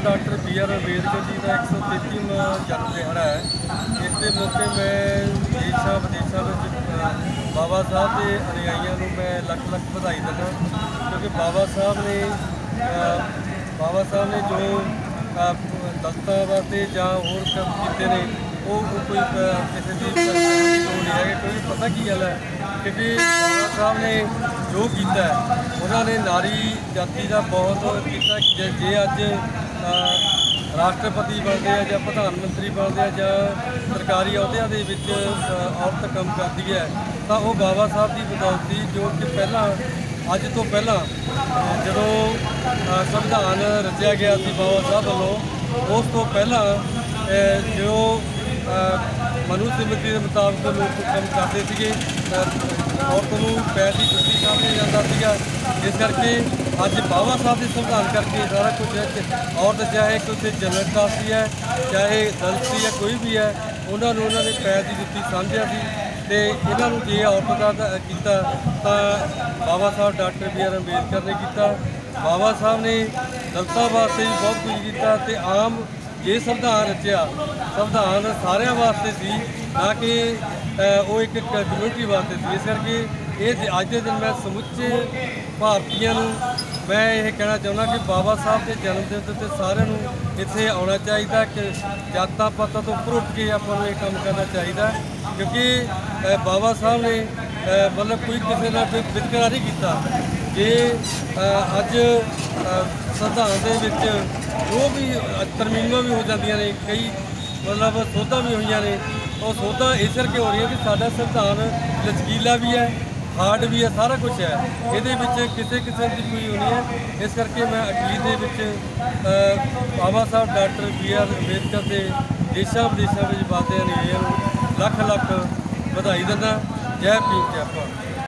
Doctor B.R. Ambedkar ji का 133वां जन्म दिहाड़ा है। इस मौके मैं देशा विदेशों में बाबा साहब के अनुयायियों को मैं लख लख बधाई देना, क्योंकि बाबा साहब ने जो दलितां वास्ते जां होर काम कीते ने वो कोई किसी की नहीं है। कोई पता की गल है कि बाबा साहब ने जो किया उन्होंने नारी जाति का बहुत किया। जे अज राष्ट्रपति बनते हैं या प्रधानमंत्री बनते हैं या सरकारी अहुदियां दे विच औरत काम करती है तो वो बाबा साहब की बदौलत थी, जो कि पहला अज तो पहला जो संविधान रचा गया सी बाबा साहब वालों, उस तो पहला जो मनुस्मृति के मुताबिक लोग काम करते थे, औरत को पैर की जुत्ती सामने जाता था। इस करके अज बाबा साहब के संविधान करके सारा कुछ है। औरत चाहे किसी जनरल कास्ट की है, चाहे दलित है, कोई भी है, उन्होंने पैर की जुत्ती समझा सी। तो इन्हों जे औरत का किया तो बाबा साहब डॉक्टर B.R. अंबेडकर ने किया। बाबा साहब ने दलितों वास्ते भी बहुत कुछ किया। तो आम ये संविधान रचा, संविधान सारे वास्ते सी, ना कि वो एक कम्यूनिटी वास्ते सी। इस करके ये अज के दिन मैं समुचे भारतीयों मैं ये कहना चाहना कि बाबा साहब के जन्मदिन पर सारे इत्थे आना चाहिए कि जातां पातां तो उपर उठ के आपां नूं ये काम करना चाहिए, क्योंकि बाबा साहब ने मतलब कोई किसी नाल कोई वितकरा नहीं किया। जे अज संविधान दे विच जो भी तरमीमां भी हो जांदियां ने, कई मतलब सोधां भी होईयां ने, और सोधां इस करके हो रही है कि साडा संविधान लचकीला भी है, हार्ड भी है, सारा कुछ है। ये किसी किस्म की कोई नहीं है। इस करके मैं अखीर के बाबा साहब डॉक्टर B.R. अंबेडकर के देशा विदेशों में बातें नहीं लख लख बधाई देना। जय भीम जय भारत।